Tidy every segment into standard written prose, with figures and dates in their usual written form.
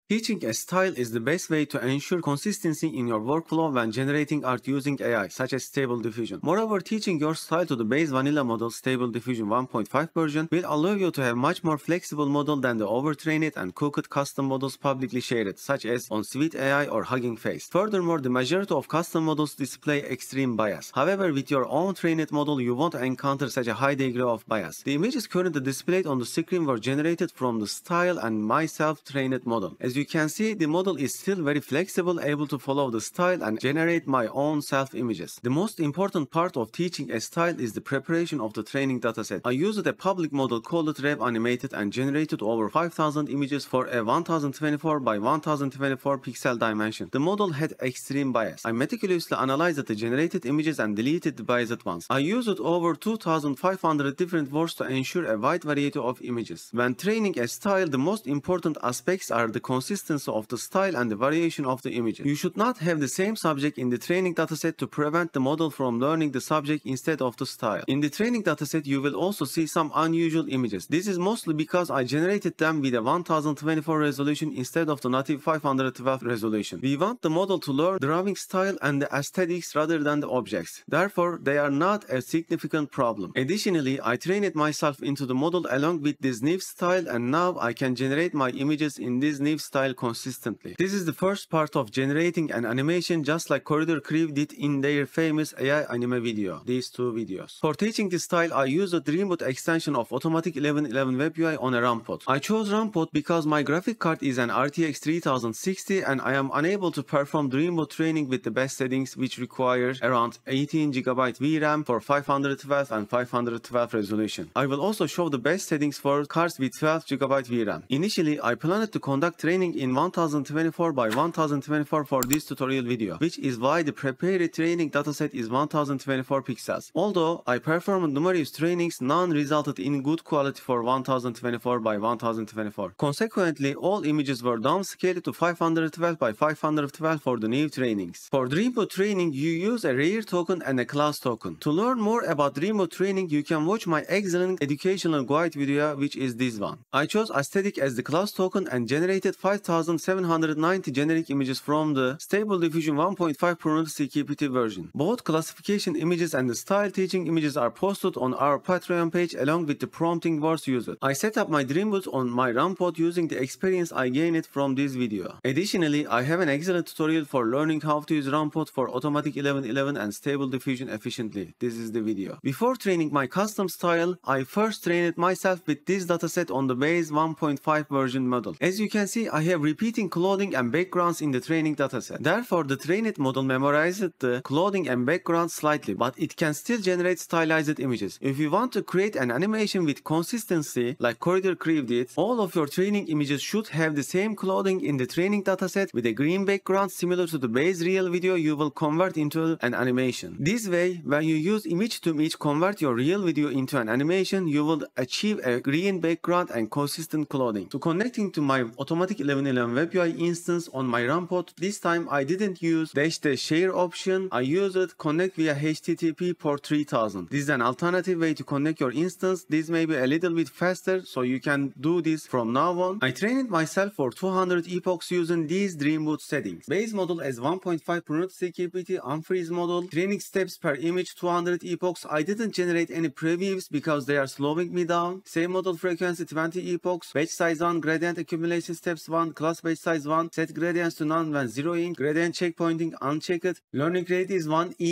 Teaching a style is the best way to ensure consistency in your workflow when generating art using AI, such as Stable Diffusion. Moreover, teaching your style to the base vanilla model Stable Diffusion 1.5 version will allow you to have much more flexible model than the overtrained and cooked custom models publicly shared, such as on Sweet AI or Hugging Face. Furthermore, the majority of custom models display extreme bias. However, with your own trained model, you won't encounter such a high degree of bias. The images currently displayed on the screen were generated from the style and my self-trained model. As you can see, the model is still very flexible, able to follow the style and generate my own self-images. The most important part of teaching a style is the preparation of the training dataset. I used a public model called Rev Animated and generated over 5,000 images for a 1024 by 1024 pixel dimension. The model had extreme bias. I meticulously analyzed the generated images and deleted the biased ones. I used over 2,500 different words to ensure a wide variety of images. When training a style, the most important aspects are the consistency of the style and the variation of the images. You should not have the same subject in the training dataset to prevent the model from learning the subject instead of the style. In the training dataset, you will also see some unusual images. This is mostly because I generated them with a 1024 resolution instead of the native 512 resolution. We want the model to learn the drawing style and the aesthetics rather than the objects. Therefore, they are not a significant problem. Additionally, I trained myself into the model along with this new style, and now I can generate my images in this new style consistently. This is the first part of generating an animation, just like Corridor Crew did in their famous AI anime video, these two videos. For teaching this style, I used a DreamBooth extension of Automatic 1111 Web UI on a RunPod. I chose RunPod because my graphic card is an RTX 3060 and I am unable to perform DreamBooth training with the best settings, which requires around 18GB VRAM for 512 and 512 resolution. I will also show the best settings for cards with 12GB VRAM. Initially, I planned to conduct training in 1024 by 1024 for this tutorial video, which is why the prepared training dataset is 1024 pixels. Although I performed numerous trainings, none resulted in good quality for 1024 by 1024. Consequently, all images were downscaled to 512 by 512 for the new trainings. For DreamBooth training, you use a rare token and a class token. To learn more about DreamBooth training, you can watch my excellent educational guide video, which is this one. I chose aesthetic as the class token and generated 5,790 generic images from the Stable Diffusion 1.5 pruned ckpt version. Both classification images and the style teaching images are posted on our Patreon page along with the prompting words used. I set up my DreamBooth on my RunPod using the experience I gained from this video. Additionally, I have an excellent tutorial for learning how to use RunPod for Automatic 1111 and Stable Diffusion efficiently. This is the video. Before training my custom style, I first trained myself with this dataset on the base 1.5 version model. As you can see, I have repeating clothing and backgrounds in the training dataset. Therefore, the trained model memorized the clothing and background slightly, but it can still generate stylized images. If you want to create an animation with consistency, like Corridor Crew did, all of your training images should have the same clothing in the training dataset with a green background similar to the base real video you will convert into an animation. This way, when you use image to image convert your real video into an animation, you will achieve a green background and consistent clothing. To connecting to my Automatic 1111 Web UI instance on my RunPod, this time I didn't use -- share option. I used connect via HTTP port 3000. This is an alternative way to connect your instance. This may be a little bit faster, so you can do this from now on. I trained myself for 200 epochs using these DreamBooth settings. Base model as 1.5 pruned ckpt, unfreeze model, training steps per image 200 epochs. I didn't generate any previews because they are slowing me down. Same model frequency 20 epochs, batch size 1, gradient accumulation steps 1, class batch size 1, set gradients to none when zeroing, gradient checkpointing unchecked, learning rate is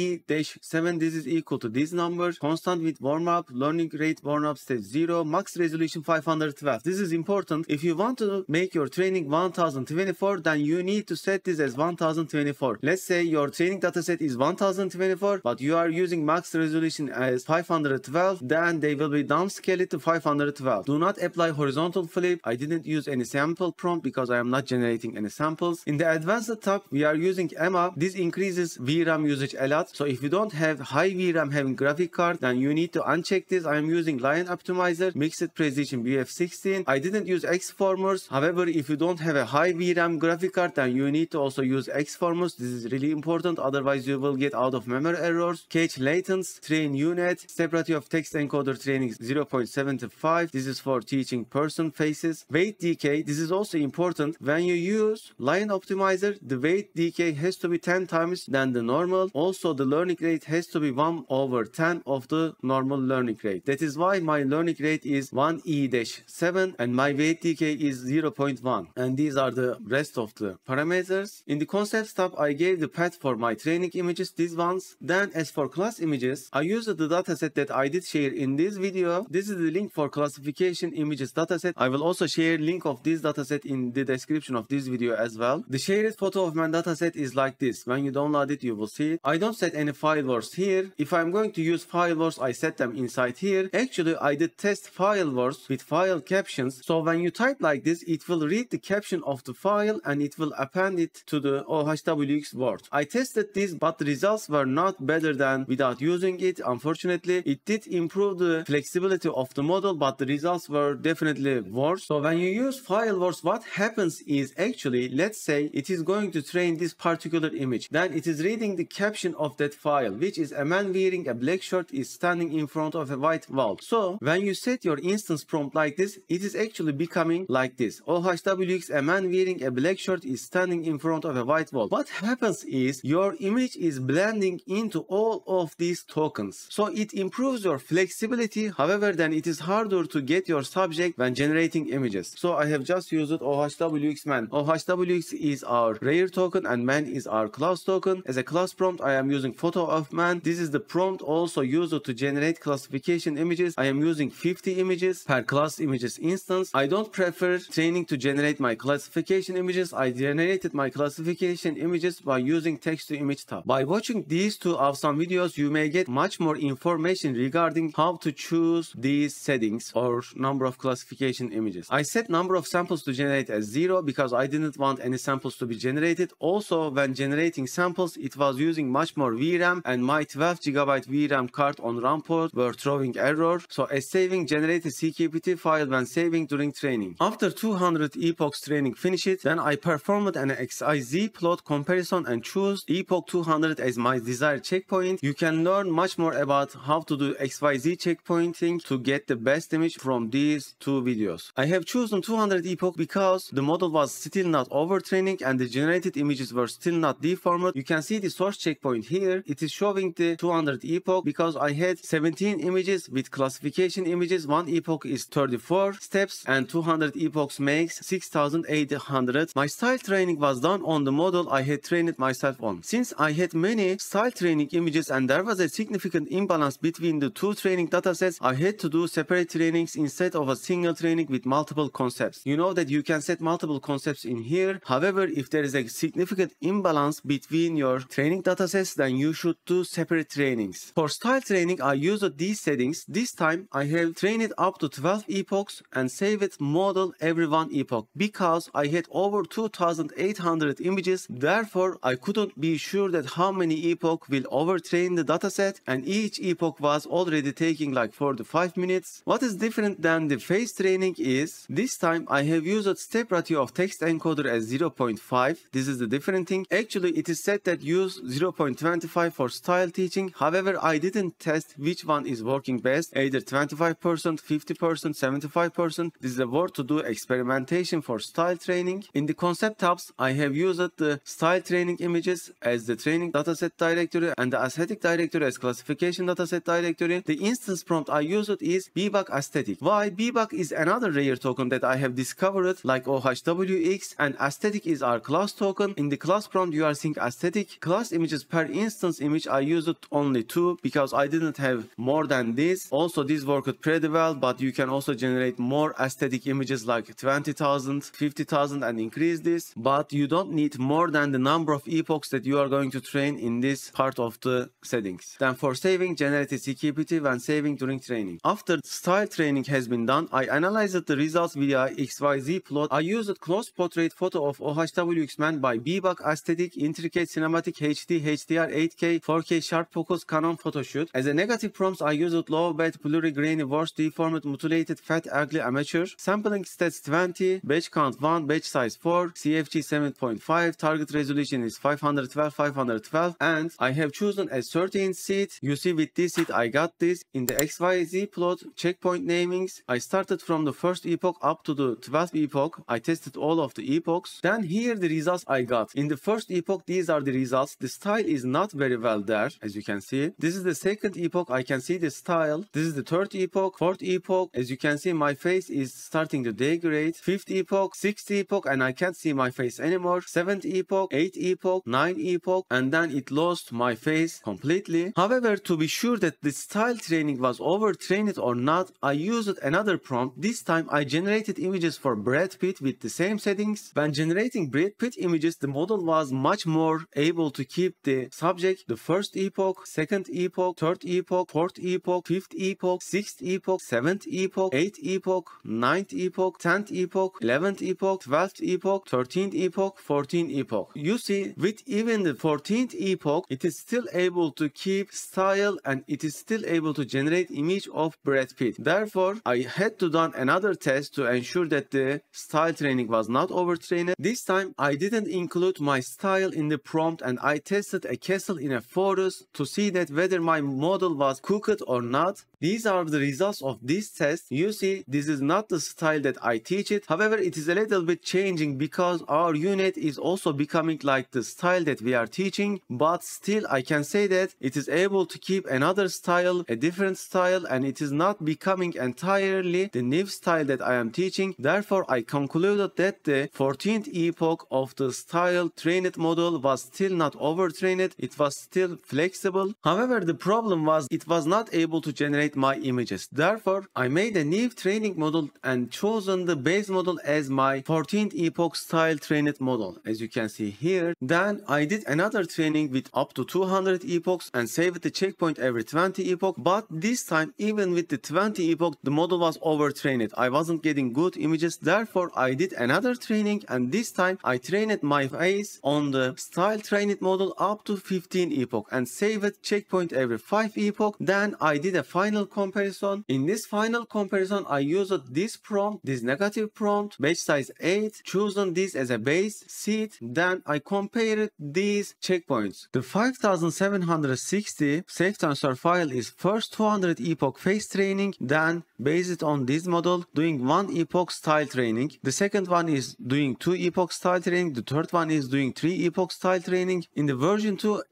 1e-7, this is equal to this number, constant with warm up, learning rate warm up step 0, max resolution 512. This is important. If you want to make your training 1024, then you need to set this as 1024. Let's say your training dataset is 1024, but you are using max resolution as 512, then they will be downscaled to 512. Do not apply horizontal flip. I didn't use any sample prompt because I am not generating any samples. In the advanced tab, we are using EMA. This increases VRAM usage a lot. So if you don't have high VRAM having graphic card, then you need to uncheck this. I am using Lion Optimizer, Mixed Precision BF16. I didn't use X-Formers. However, if you don't have a high VRAM graphic card, then you need to also use X-Formers. This is really important. Otherwise, you will get out of memory errors. Cache latents, train unit, separate of text encoder training 0.75. This is for teaching person faces. Weight decay. This is also important important. When you use line optimizer, the weight decay has to be 10 times than the normal. Also, the learning rate has to be 1/10 of the normal learning rate. That is why my learning rate is 1e-7 and my weight decay is 0.1. And these are the rest of the parameters. In the concepts tab, I gave the path for my training images, these ones. Then as for class images, I used the dataset that I did share in this video. This is the link for classification images dataset. I will also share link of this dataset in the description of this video as well. The shared photo of my dataset is like this. When you download it, you will see it. I don't set any FileWords here. If I'm going to use FileWords, I set them inside here. Actually, I did test FileWords with file captions. So when you type like this, it will read the caption of the file and it will append it to the OHWX word. I tested this, but the results were not better than without using it. Unfortunately, it did improve the flexibility of the model, but the results were definitely worse. So when you use FileWords, what happens is actually, let's say it is going to train this particular image. Then it is reading the caption of that file, which is a man wearing a black shirt is standing in front of a white wall. So when you set your instance prompt like this, it is actually becoming like this. OHWX, a man wearing a black shirt is standing in front of a white wall. What happens is your image is blending into all of these tokens. So it improves your flexibility. However, then it is harder to get your subject when generating images. So I have just used OHWX man. OHWX is our rare token and man is our class token. As a class prompt, I am using photo of man. This is the prompt also used to generate classification images. I am using 50 images per class images instance. I don't prefer training to generate my classification images. I generated my classification images by using text to image tab. By watching these two awesome videos, you may get much more information regarding how to choose these settings or number of classification images. I set number of samples to generate as 0 because I didn't want any samples to be generated. Also, when generating samples, it was using much more VRAM and my 12GB VRAM card on RunPod were throwing error. So as saving generated ckpt file when saving during training. After 200 epochs training finished, then I performed an XYZ plot comparison and choose epoch 200 as my desired checkpoint. You can learn much more about how to do XYZ checkpointing to get the best image from these two videos. I have chosen 200 epoch because the model was still not overtraining and the generated images were still not deformed. You can see the source checkpoint here. It is showing the 200 epoch because I had 17 images with classification images. One epoch is 34 steps and 200 epochs makes 6800. My style training was done on the model I had trained myself on. Since I had many style training images and there was a significant imbalance between the two training datasets, I had to do separate trainings instead of a single training with multiple concepts. You know that you can set multiple concepts in here. However, if there is a significant imbalance between your training datasets, then you should do separate trainings. For style training, I used these settings. This time, I have trained up to 12 epochs and saved model every one epoch because I had over 2800 images. Therefore, I couldn't be sure that how many epoch will overtrain the dataset, and each epoch was already taking like 4 to 5 minutes. What is different than the phase training is this time I have used step ratio of text encoder as 0.5. This is the different thing. Actually, it is said that use 0.25 for style teaching. However, I didn't test which one is working best, either 25%, 50%, 75%. This is a word to do experimentation for style training. In the concept tabs, I have used the style training images as the training dataset directory and the aesthetic directory as classification dataset directory. The instance prompt I used is bbug aesthetic. Why? Bbug is another rare token that I have discovered like OHWX, and aesthetic is our class token. In the class prompt, you are seeing aesthetic class images per instance image. I used only 2 because I didn't have more than this. Also, this worked pretty well, but you can also generate more aesthetic images like 20,000, 50,000 and increase this. But you don't need more than the number of epochs that you are going to train in this part of the settings. Then for saving, generated ckpt when saving during training. After style training has been done, I analyzed the results via XYZ plot. I used close portrait photo of OHWX man by bbug aesthetic, intricate cinematic HD, HDR, 8K, 4K sharp focus, Canon photoshoot. As a negative prompts, I used low bed, blurry, grainy, worse, deformed, mutilated, fat, ugly, amateur. Sampling stats 20, batch count 1, batch size 4, CFG 7.5, target resolution is 512, and I have chosen a 13 seat. You see with this seat I got this. In the XYZ plot checkpoint namings, I started from the first epoch up to the 12th epoch. I tested all of the epochs. Then here the results I got. In the first epoch, these are the results. The style is not very well there, as you can see. This is the second epoch. I can see the style. This is the third epoch, fourth epoch. As you can see, my face is starting to degrade. Fifth epoch, sixth epoch, and I can't see my face anymore. Seventh epoch, eighth epoch, ninth epoch, and then it lost my face completely. However, to be sure that the style training was overtrained or not, I used another prompt. This time I generated images for Brad Pitt with the same settings. When generating Brad Pitt images, the model was much more able to keep the subject, the first epoch, second epoch, third epoch, fourth epoch, fifth epoch, sixth epoch, seventh epoch, eighth epoch, ninth epoch, 10th epoch, 11th epoch, 12th epoch, 13th epoch, 14th epoch. You see, with even the 14th epoch, it is still able to keep style and it is still able to generate image of Brad Pitt. Therefore, I had to do another test to ensure that the style training was not overtrained. This time, I didn't include my style in the prompt and I tested a castle in a forest to see that whether my model was cooked or not. These are the results of this test. You see, this is not the style that I teach it. However, it is a little bit changing because our unit is also becoming like the style that we are teaching, but still I can say that it is able to keep another style, a different style, and it is not becoming entirely the new style that I am teaching. Therefore, I concluded that the 14th epoch of the style trained model was still not overtrained. It was still flexible. However, the problem was it was not able to generate my images. Therefore, I made a new training model and chosen the base model as my 14th epoch style trained model, as you can see here. Then I did another training with up to 200 epochs and saved the checkpoint every 20 epoch, but this time even with the 20 epoch the model was overtrained. I wasn't getting good images. Therefore, I did another training and this time I trained my face on the style trained model up to 15 epoch and saved checkpoint every 5 epoch. Then I did a final comparison. In this final comparison, I used this prompt, this negative prompt, batch size 8, chosen this as a base seed. Then I compared these checkpoints. The 5760 safetensor file is first 200 epoch face training, then based on this model doing 1 epoch style training. The second one is doing 2 epoch style training. The third one is doing 3 epoch style training. In the version 2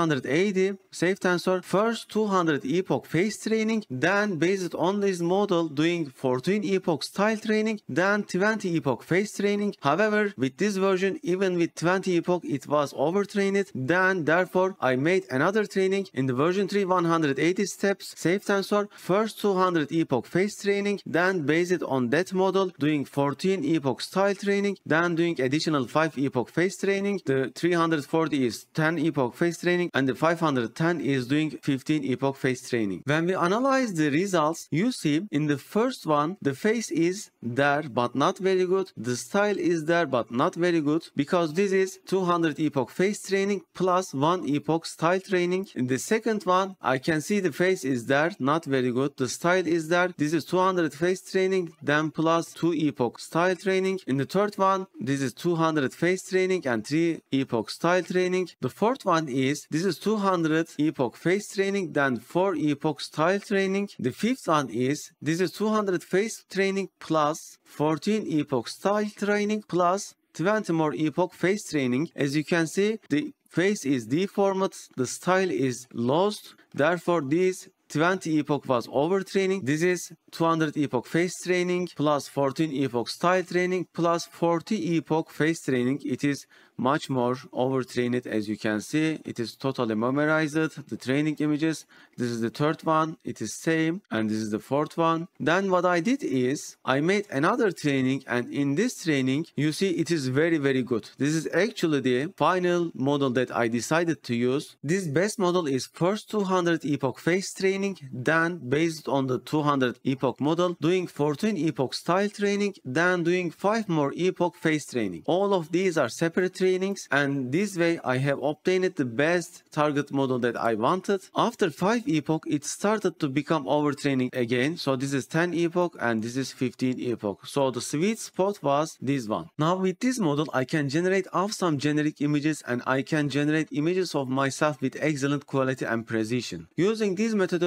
680 safetensor, first 200 epoch face training, then based on this model doing 14 epoch style training, then 20 epoch face training. However, with this version, even with 20 epoch, it was overtrained. Then therefore, I made another training in the version 3 180 steps safetensor, first 200 epoch face training, then based on that model doing 14 epoch style training, then doing additional 5 epoch face training. The 340 is 10 epoch face training and the 510 is doing 15 epoch face training. When we analyze the results, you see in the first one the face is there but not very good, the style is there but not very good, because this is 200 epoch face training plus 1 epoch style training. In the second one, I can see the face is there, not very good, the style is there. This is 200 face training, then plus 2 epoch style training. In the third one, this is 200 face training and 3 epoch style training. The fourth one is, this is 200 epoch face training, then 4 epoch style training. The fifth one is, this is 200 face training plus 14 epoch style training plus 20 more epoch face training. As you can see, the face is deformed, the style is lost. Therefore, this 20 epoch was overtraining. This is 200 epoch face training plus 14 epoch style training plus 40 epoch face training. It is much more overtrained. As you can see, it is totally memorized, the training images. This is the third one, it is same, and this is the fourth one. Then what I did is I made another training, and in this training you see it is very good. This is actually the final model that I decided to use. This best model is first 200 epoch face training, then based on the 200 epoch model doing 14 epoch style training, then doing 5 more epoch face training. All of these are separate trainings, and this way I have obtained the best target model that I wanted. After 5 epoch, it started to become overtraining again. So this is 10 epoch and this is 15 epoch. So the sweet spot was this one. Now with this model, I can generate awesome generic images, and I can generate images of myself with excellent quality and precision. Using this methodology,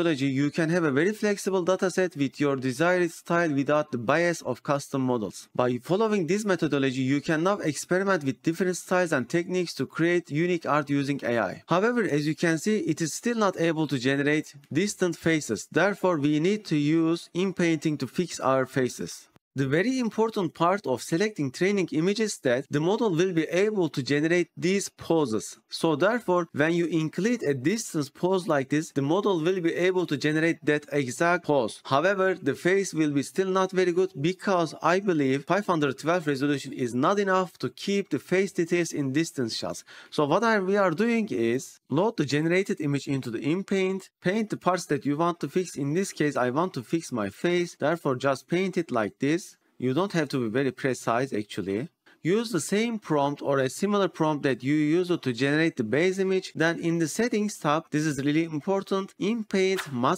methodology, you can have a very flexible dataset with your desired style without the bias of custom models. By following this methodology, you can now experiment with different styles and techniques to create unique art using AI. However, as you can see, it is still not able to generate distant faces. Therefore, we need to use inpainting to fix our faces. The very important part of selecting training images is that the model will be able to generate these poses. So therefore, when you include a distance pose like this, the model will be able to generate that exact pose. However, the face will be still not very good because I believe 512 resolution is not enough to keep the face details in distance shots. So what we are doing is load the generated image into the inpaint, paint the parts that you want to fix. In this case, I want to fix my face. Therefore, just paint it like this. You don't have to be very precise actually. Use the same prompt or a similar prompt that you use to generate the base image. Then in the settings tab, this is really important. Inpaint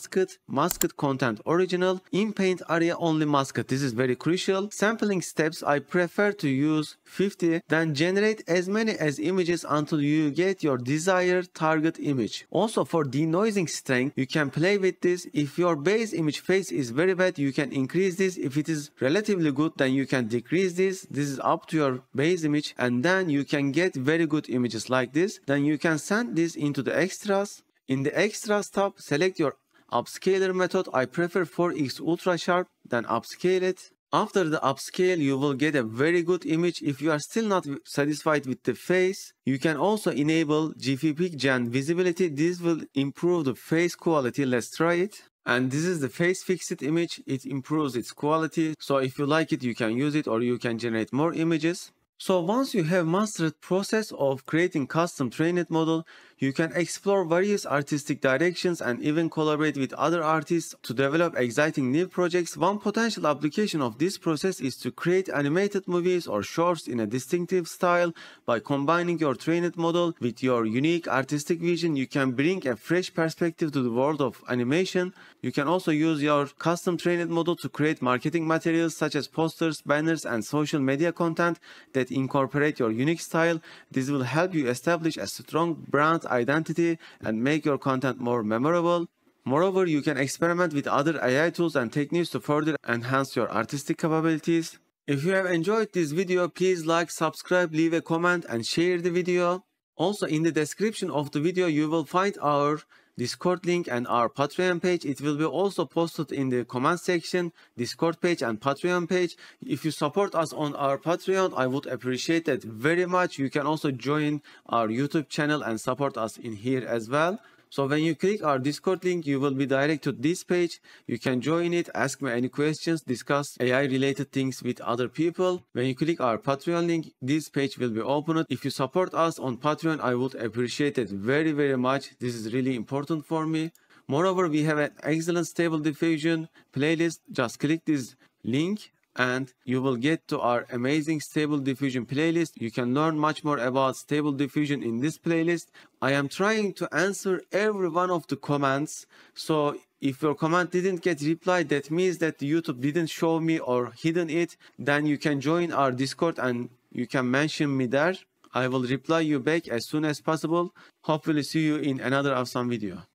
masked content original, inpaint area only masked. This is very crucial. Sampling steps, I prefer to use 50. Then generate as many as images until you get your desired target image. Also for denoising strength, you can play with this. If your base image face is very bad, you can increase this. If it is relatively good, then you can decrease this. This is up to your base image, and then you can get very good images like this. Then you can send this into the extras. In the extras tab, select your upscaler method. I prefer 4x ultra sharp, then upscale it. After the upscale, you will get a very good image. If you are still not satisfied with the face, you can also enable GFPGAN visibility. This will improve the face quality. Let's try it. And this is the face fixed image. It improves its quality. So if you like it, you can use it, or you can generate more images. So once you have mastered process of creating custom trained model, you can explore various artistic directions and even collaborate with other artists to develop exciting new projects. One potential application of this process is to create animated movies or shorts in a distinctive style. By combining your trained model with your unique artistic vision, you can bring a fresh perspective to the world of animation. You can also use your custom trained model to create marketing materials such as posters, banners, and social media content that incorporate your unique style. This will help you establish a strong brand identity and make your content more memorable. Moreover, you can experiment with other AI tools and techniques to further enhance your artistic capabilities. If you have enjoyed this video, please like, subscribe, leave a comment, and share the video. Also, in the description of the video, you will find our Discord link and our Patreon page. It will be also posted in the comment section, Discord page and Patreon page. If you support us on our Patreon, I would appreciate that very much. You can also join our YouTube channel and support us in here as well. So when you click our Discord link, you will be directed to this page. You can join it, ask me any questions, discuss AI related things with other people. When you click our Patreon link, this page will be opened. If you support us on Patreon, I would appreciate it very, very much. This is really important for me. Moreover, we have an excellent Stable Diffusion playlist. Just click this link and you will get to our amazing Stable Diffusion playlist. You can learn much more about Stable Diffusion in this playlist. I am trying to answer every one of the comments. So if your comment didn't get replied, that means that YouTube didn't show me or hidden it. Then you can join our Discord and you can mention me there. I will reply you back as soon as possible. Hopefully see you in another awesome video.